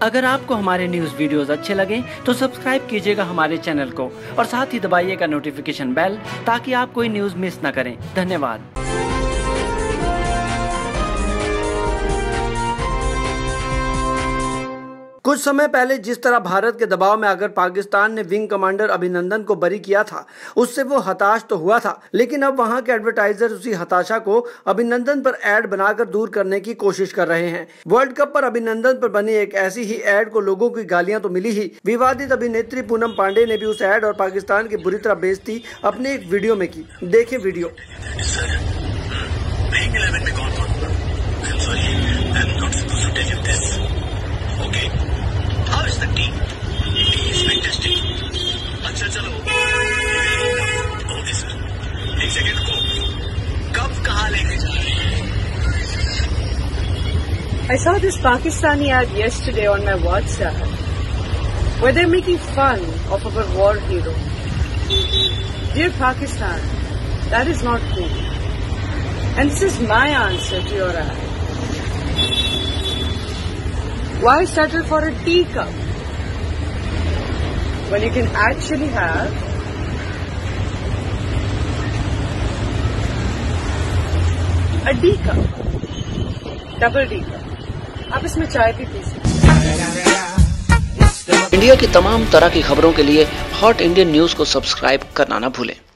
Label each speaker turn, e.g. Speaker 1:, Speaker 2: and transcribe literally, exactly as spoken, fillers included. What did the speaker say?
Speaker 1: अगर आपको हमारे न्यूज वीडियोस अच्छे लगे तो सब्सक्राइब कीजिएगा हमारे चैनल को और साथ ही दबाइएगा नोटिफिकेशन बेल ताकि आप कोई न्यूज मिस न करें। धन्यवाद।
Speaker 2: कुछ समय पहले जिस तरह भारत के दबाव में आकर पाकिस्तान ने विंग कमांडर अभिनंदन को बरी किया था, उससे वो हताश तो हुआ था, लेकिन अब वहां के एडवर्टाइजर उसी हताशा को अभिनंदन पर एड बनाकर दूर करने की कोशिश कर रहे हैं। वर्ल्ड कप पर अभिनंदन पर बनी एक ऐसी ही एड को लोगों की गालियां तो मिली ही, विवादित अभिनेत्री पूनम पांडे ने भी उस एड और पाकिस्तान की बुरी तरह बेइज्जती अपने एक वीडियो में की। देखें वीडियो।
Speaker 3: अच्छा चलो, ओके सर, एक सेकेंड को कब कहाँ लेके जा रहे हैं?
Speaker 4: I saw this Pakistani ad yesterday on my WhatsApp where they're making fun of our war hero. Dear Pakistan, that is not cool. And this is my answer to your ad. Why settle for a teacup when you can actually have a D cup, double D cup. आप इसमें चाय भी P सकते हैं।
Speaker 5: India की तमाम तरह की खबरों के लिए हॉट इंडियन न्यूज को सब्सक्राइब करना ना भूलें।